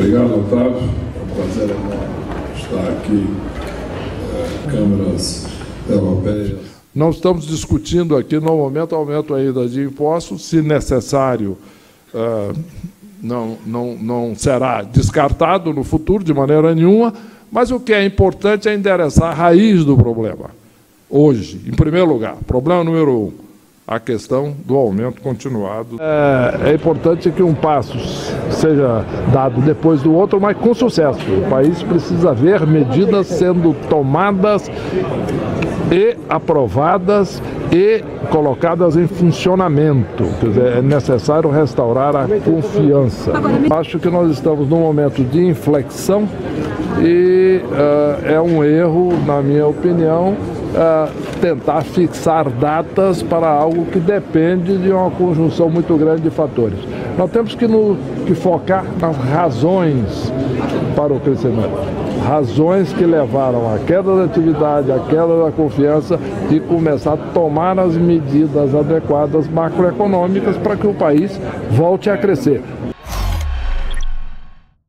Obrigado, Otávio. É um prazer enorme estar aqui, câmaras europeias. Não estamos discutindo aqui, no momento, aumento ainda de impostos. Se necessário, não será descartado no futuro, de maneira nenhuma, mas o que é importante é endereçar a raiz do problema. Hoje, em primeiro lugar, problema número 1, a questão do aumento continuado. É importante que um passo seja dado depois do outro, mas com sucesso. O país precisa ver medidas sendo tomadas e aprovadas e colocadas em funcionamento. Quer dizer, é necessário restaurar a confiança. Acho que nós estamos num momento de inflexão e é um erro, na minha opinião, tentar fixar datas para algo que depende de uma conjunção muito grande de fatores. Nós temos que focar nas razões para o crescimento. Razões que levaram à queda da atividade, à queda da confiança e começar a tomar as medidas adequadas macroeconômicas para que o país volte a crescer.